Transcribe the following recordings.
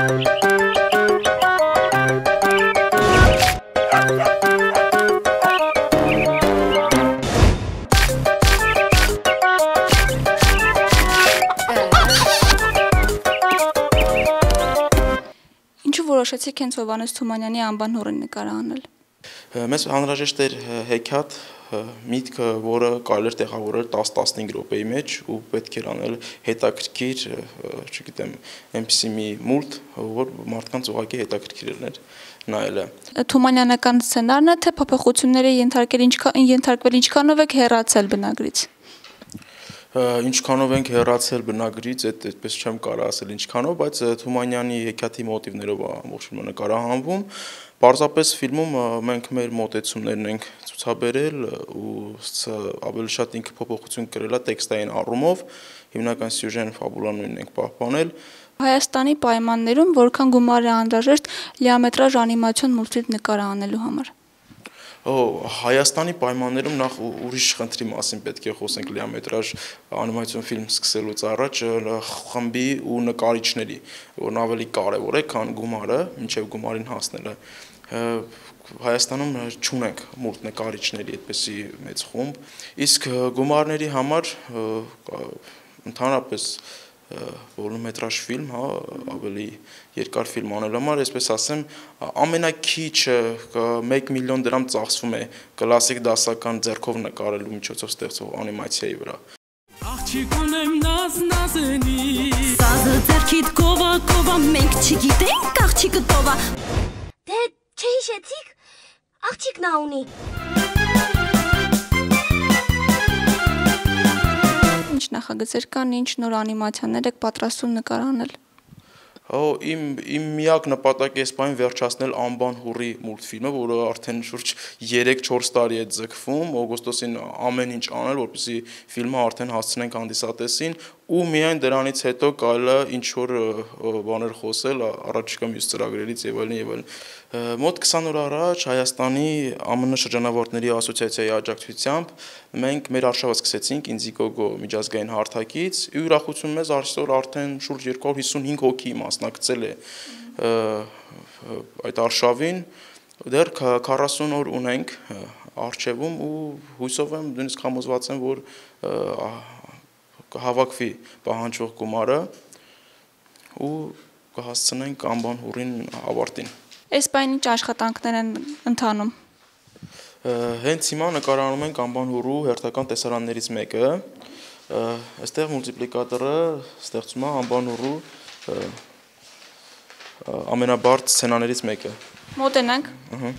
Ինչու որոշեցիք հենց Հովհաննես Թումանյանի անվան հորին նկար անել։ Մեզ անհրաժեշտ էր հեքիաթ, միտքը, որը կարելի էր տեղավորել 10-15 րոպեի մեջ ու պետք էր անել հետաքրքիր, չգիտեմ, այնպիսի մի մուլտ, որ մարդկանց ուղղակի հետաքրքիր էր նայելը։ Թումանյանական սցենարն է, թե փոփոխությունների ենթարկվել ինչքանով եք հեռացել բնագրից։ Ինչքանով ենք հեռացել բնագրից, այդպես չեմ կարող ասել ինչքանով, բայց Թումանյանի հեքիաթի մոտիվներով ամբողջ ֆիլմը նկարահանվում։ Պարզապես ֆիլմում մենք մեր մոտեցումներն ենք ցուցաբերել ու ավելի շատ ինքը փոփոխություն կրել է տեքստային առումով, հիմնական սյուժեն ֆաբուլան նույնն ենք պահպանել։ Հայաստանի պայմաններում որքան գումար է անհրաժեշտ լիամետրաժ անիմացիոն մուլտֆիլմ նկարահանելու համար։ Հայաստանի պայմաններում նախ ուրիշ խնդրի մասին պետք է խոսենք լիամետրաժ անիմացիոն ֆիլմ սկսելուց առաջ խմբի ու նկարիչների, որն ավելի կարևոր է, քան գումարը, մինչև գումարին հասնելը։ Հայաստանում չունենք մուլտ նկարիչների այդպիսի մեծ խումբ, իսկ գումարների համար ընդհանրապես վոլումետրաժ ֆիլմ, ավելի երկար ֆիլմ անելու համար, այսպես ասեմ, ամենակիչը 1 միլիոն դրամ ծախսվում է կլասիկ դասական ձեռքով նկարելու միջոցով ստեղծող անիմացիայի վրա։ Աղջիկ ունեմ նազնազենի, Սազը ձեռքիդ կովա, մենք չգիտենք աղջիկը տովա։ Դե չհիշեցիք, աղջիկն ունի։ Ինչ նախագծեր կան, ինչ նոր անիմացիաներ եք պատրաստում նկարահանել։ Իմ միակ նպատակը էս բան վերջացնել Անբան հուռի մուլտֆիլմը, որը արդեն շուրջ 3-4 տարի է ձգվում, օգոստոսին ամեն ինչ անել, որպեսզի ֆիլմը արդեն հասցնենք հանդիսատեսին ու միայն դրանից հետո կարելի է ինչ որ բաներ խոսել առաջիկա մյուս ծրագրերից եւ այլն եւ այլն։ Մոտ 20 օր առաջ Հայաստանի ԱՄՆ շրջանավարտների ասոցիացիայի աջակցությամբ մենք մեր արշավը սկսեցինք Ինձիգոգո միջազգային հարթակից ու ուրախություն մեզ այսօր արդեն շուրջ 255 հոգի մասնակցել է այդ արշավին, դեռ 40 օր ունենք արխիվում ու հույսով եմ, նույնիսկ համոզված եմ, որ կհավաքվի պահանջվող գումարը ու կհասցնենք Անբան հուռին ավարտին։ Այս պայն ինչ աշխատանքներ են ընթանում։ Հենց հիմա նկարահանում ենք Անբան հուռու հերթական տեսարաններից մեկը։ Այստեղ մուլտիպլիկատորը ստեղծում է Անբան հուռու ամենաբարդ սցենաներից մեկը։ Մոտենանք։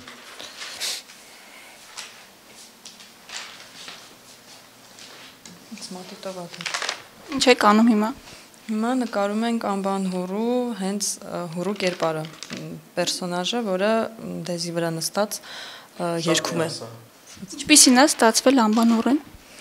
Ինչ եք անում հիմա։ Հիմա նկարում ենք Անբան հուռու հենց հուռու կերպարը, պերսոնաժը, որը դեզի վրա նստած երգում է։ Ինչպիսին է ստացվել Անբան հուռին։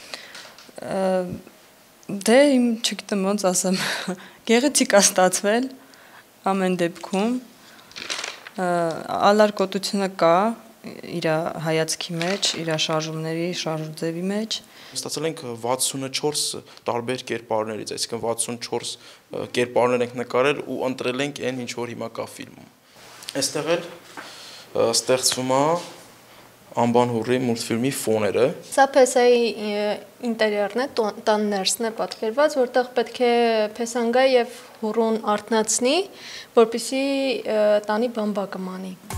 Դե իմ չգիտեմ ոնց ասեմ, գեղեցիկ է ստացվել ամեն դեպքում, ալարկոտությունը կա իր հայացքի մեջ, իր շարժուձևի մեջ։ Ստացել ենք 64 տարբեր կերպարներից, այսինքն 64 կերպարներ ենք նկարել ու ընտրել ենք այն, ինչ որ հիմա կա ֆիլմում։ Այստեղ էլ ստեղծվում է Անբան հուռի մուլտֆիլմի ֆոները։ Սա փեսայի ինտերիերն է, տան ներսն է պատկերված, որտեղ պետք է փեսան գա եւ հուռուն արթնացնի, որպեսզի տանի բամբակը մանի։